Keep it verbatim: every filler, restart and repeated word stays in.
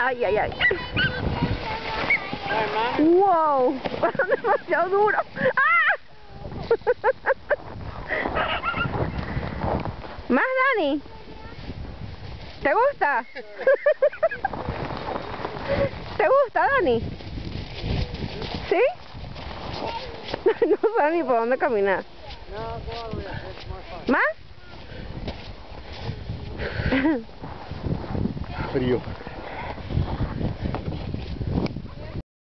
Ay, ay, ay. Wow, demasiado duro. ¡Ah! Más, Dani. ¿Te gusta? ¿Te gusta, Dani? ¿Sí? No sé ni por dónde caminar. ¿Más? Frío.